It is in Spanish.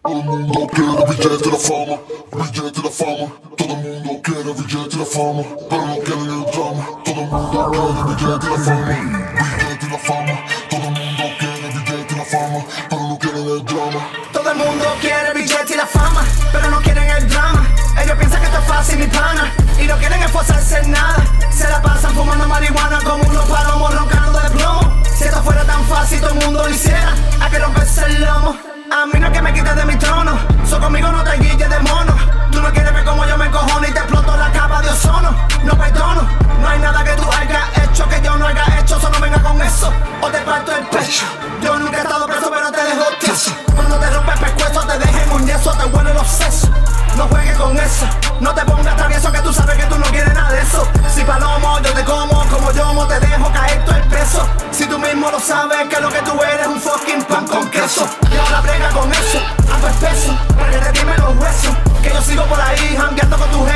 Todo el mundo quiere billete y la fama, billete y la fama. Todo el mundo quiere billete y la fama, pero no quieren el drama. Todo el mundo quiere billete y la fama, billete y la fama. Todo el mundo quiere billete y la fama, pero no quieren el drama. Todo el mundo quiere billete y la fama, pero no quieren el drama. Ellos piensan que esto es fácil, mi pana, y no quieren esforzarse en nada. Se la pasan fumando marihuana como unos palomos roncando de plomo. Si esto fuera tan fácil, todo el mundo lo hiciera. Hay que romperse el lomo. A mí no es que me quites de mi trono, conmigo no te guilles de mono. Tú no quieres ver cómo yo me encojono y te exploto la capa de ozono. No perdono, no hay nada que tú hayas hecho que yo no haya hecho. Solo venga con eso o te parto el pecho. Yo nunca he estado preso pero te dejo tieso. Cuando te rompes pescuezo te dejes muñezo, te huelen los sesos. No juegues con eso, no te pongas travieso que tú sabes que tú no quieres nada de eso. Si palomo yo te como yo te dejo caer todo el peso. Si tú mismo lo sabes que lo que tú eres un fucking pan con queso. Y ahora brega con eso, hago espeso, para que te tiemblen los huesos. Que yo sigo por ahí jangueando con tu gente.